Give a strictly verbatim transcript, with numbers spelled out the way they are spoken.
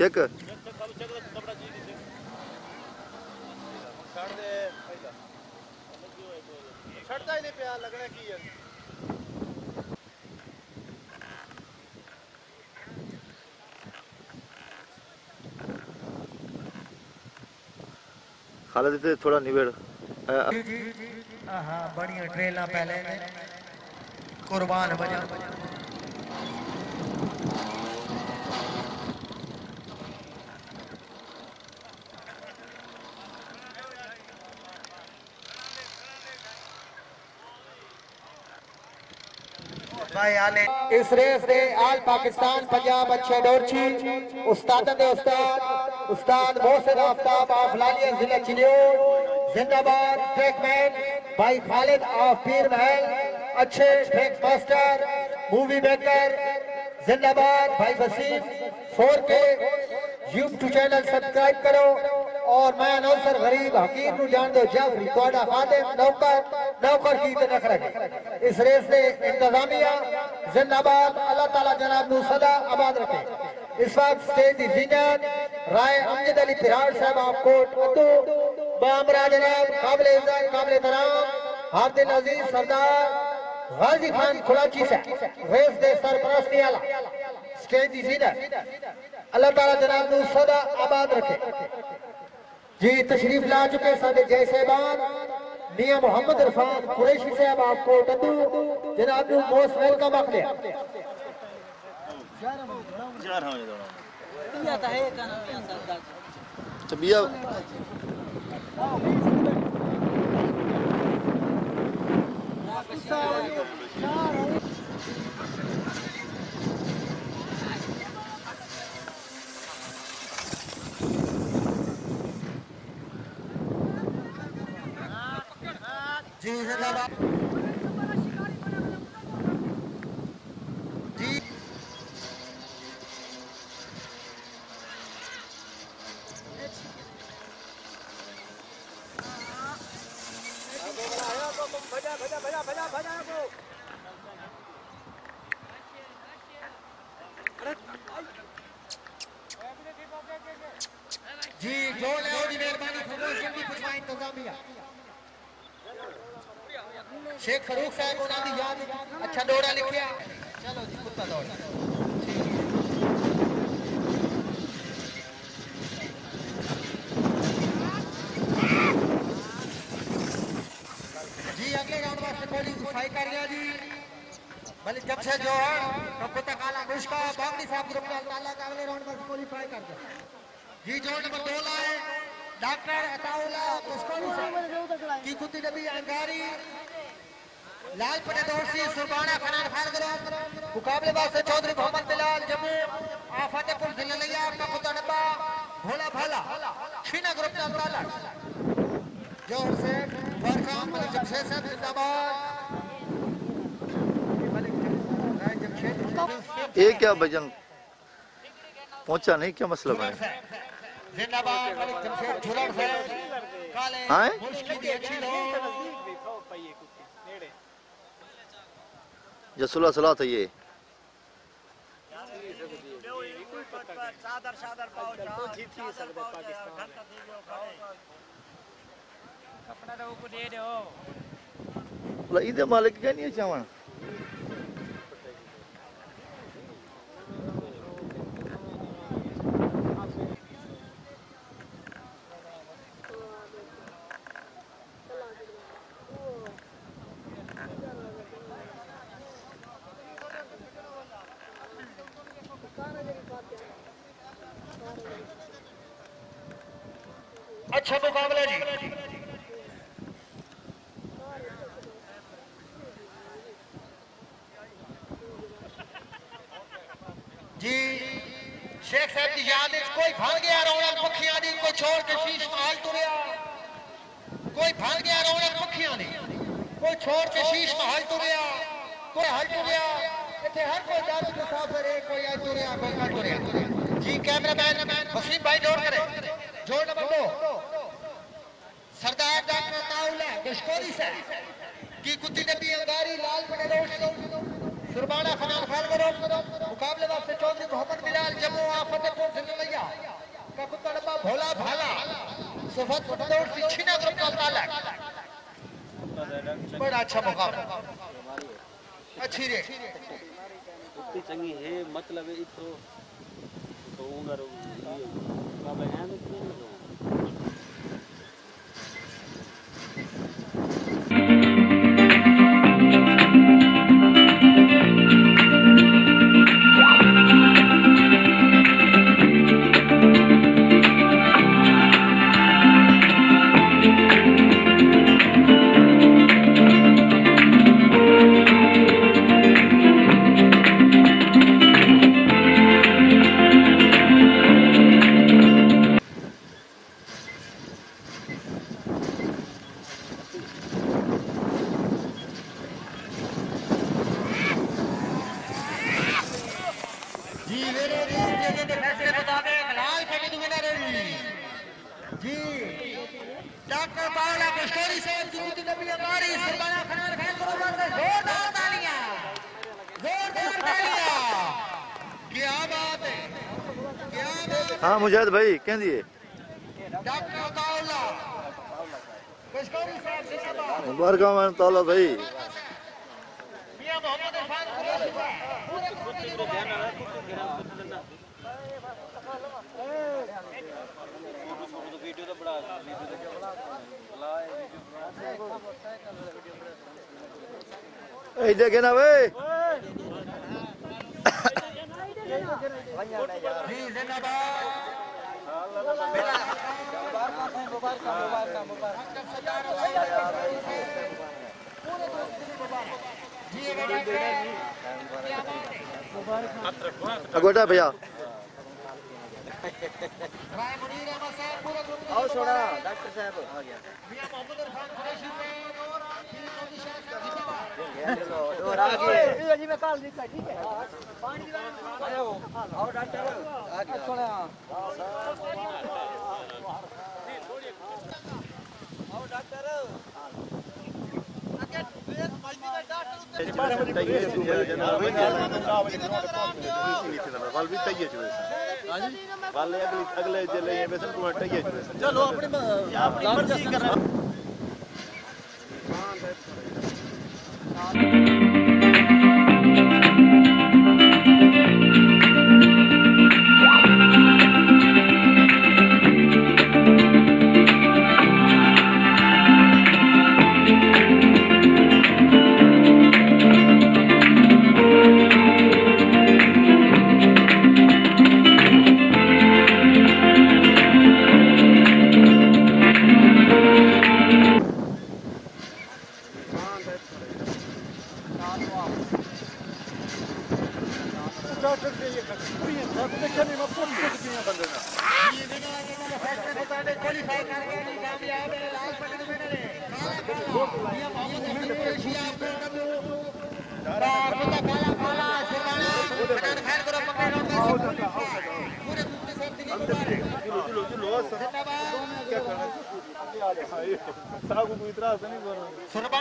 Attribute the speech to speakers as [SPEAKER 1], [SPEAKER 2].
[SPEAKER 1] Check
[SPEAKER 2] छड़ता ही नहीं पिया लगना की है
[SPEAKER 1] खालिद से थोड़ा निवेड़
[SPEAKER 3] हाँ बढ़िया ट्रेला पहले कुर्बान बजा इस रेस दे आल पाकिस्तान पंजाब अच्छे डोरची उस्ताद दे उस्ताद उस्ताद मोहसिन आफ्ताब ऑफ लालिया जिला चिलियोट जिंदाबाद ट्रैकमैन भाई खालिद ऑफ पीर महल अच्छे ट्रैक मास्टर मूवी मेकर जिंदाबाद भाई वसीम फोर के यूट्यूब चैनल सब्सक्राइब करो और मैं अनौसर गरीब हकीम नु जान दो जाफरी तोड़ा खादिम नौकर नौकर की ते नख रखे इस रेस से इंतजामिया जिंदाबाद अल्लाह ताला जनाब नु सदा आबाद रखे। इस वक्त स्टेज दी जीनत राय अमजद अली पिराड़ साहब आपको अद्दू बामरा जनाब काबिल इज्जत काबिल एहतराम हादिल अजीज सरदार गाजी खान खुलाची से रेस दे सरपरस्ती वाला स्टेज दी जीनत अल्लाह ताला जनाब नु सदा आबाद रखे। जी तशरीफ ला चुके साडे जय साहबान मियां मोहम्मद इरफान कुरैशी साहब आपको टद्दू जनाब नु मोस्ट वेलकम आखले
[SPEAKER 1] चार हो दो
[SPEAKER 4] पिया ता है का नाम है सरदार
[SPEAKER 1] चबिया
[SPEAKER 3] जी जिंदाबाद जी
[SPEAKER 2] भजा भजा भजा भजा भजा को
[SPEAKER 3] जी जो ले दी मेहरबानी फरमाइश जल्दी कुछ मां इंतजामिया शेख फरूक साहब उन्होंने दी याद अच्छा दौड़ा लिखिया चलो जी कुत्ता दौड़ जी अगले राउंड वास्ते कोहली सफाई कर लिया जी भले जब से जो है तो तक काला मुश्का बागड़ी साहब ग्रुप का ताला का अगले राउंड वास्ते क्वालीफाई कर दो जी जोड़ नंबर दो लाए डॉक्टर अताउल्ला कुश्कोनी की कुत्ती नबी अंगारी लाल पटे दोस्ती सुरबाना खनान फायर करो मुकाबले वास्ते चौधरी मोहम्मद बिलाल जम्मू आफतेपुर जिला लिया आपका खुदा डब्बा भोला भाला छीना ग्रुप का ताला जोर से वरकाम मलिक जमशेद साहब जिंदाबाद
[SPEAKER 1] ये क्या भजन पहुंचा नहीं क्या मसला है
[SPEAKER 3] जिंदाबाद मलिक जमशेद झुलड़ साहब काले
[SPEAKER 1] हां
[SPEAKER 3] मुश्किल की अच्छी लो
[SPEAKER 1] जसुला सलाह था ये
[SPEAKER 2] सादर सादर पाओ तो जीत ही सकते पाकिस्तान कपड़ा तो को दे दो
[SPEAKER 1] बोला इधर मालिक क्या नहीं है चावल
[SPEAKER 3] अच्छा मुकाबला जी जी शेख साहब की याद कोई भाग गया रौनक पखियां दी कोई छोड़ के शीश महल तुरया कोई भाग गया रौनक पखियां दी कोई छोड़ के शीश महल तुरया कोई हल तुरया इतने हर कोई दारू मुसाफिर है कोई आ तुरया कोई का तुरया जी कैमरामैन वसीम भाई जोड़ करे जोड़ नंबर दो सरदार डॉक्टर अताउल्ला कुश्कोनी से की कुत्ती नबी अंगारी लाल पटेल सुरबाना खनान खान मुकाबले वास्ते चौधरी मोहम्मद बिलाल जम्मू फतेहपुर जिला कुत्ता डब्बा भोला भाला सफत फुटदौड़ से छीना ग्रुप का तालक बड़ा अच्छा मुकाम अच्छी रे
[SPEAKER 5] उतनी चंगी है मतलब है तो तो उनर ये बाबा हैं तो
[SPEAKER 3] डॉक्टर बावला कश्तूरी साहब जी की नबी हमारी सरबाना खनार खान बरोबर से जोरदार तालियां जोरदार तालियां क्या बात है क्या बात
[SPEAKER 1] हाँ मुजाहिद भाई कह दिए
[SPEAKER 3] डॉक्टर बावला कश्तूरी साहब जिंदाबाद
[SPEAKER 1] मुबारक हो ताला भाई
[SPEAKER 3] मियां मोहम्मद इरफान कुरैशी पूरे पूरे ध्यान
[SPEAKER 5] वीडियो तो बड़ा वीडियो तो
[SPEAKER 1] ए देखे ना भाई
[SPEAKER 3] जी जिंदाबाद मेरा मुबारक मुबारक मुबारक जी
[SPEAKER 1] अगोटा भैया
[SPEAKER 3] राय मुनीर अहमद साहब पूरे ग्रुप
[SPEAKER 2] आओ छोड़ा डॉक्टर साहब आ गया
[SPEAKER 3] मियां मोहम्मद इरफान कुरैशी साहब और आखिर मोदी साहब जिंदाबाद
[SPEAKER 2] और आ गए ये जी मैं काल दिखा ठीक है पानी की आओ आओ डॉक्टर आ गया छोड़ा आओ डॉक्टर
[SPEAKER 1] वाले अगले अगले जिले में बेसन को हटाइए
[SPEAKER 2] चलो अपनी अपनी मर्जी कर रहा
[SPEAKER 3] क्वालीफाई कर गए कामयाब है लाल पकड़ में ने मियां मोहम्मद कुरैशी आपको और मुद्दा काला काला सरबाना खनार खान करो पकड़ लो पूरे दूसरे साहब जी मुबारक
[SPEAKER 1] चलो चलो चलो
[SPEAKER 3] जिंदाबाद
[SPEAKER 1] क्या करना साहब को इतराज नहीं करो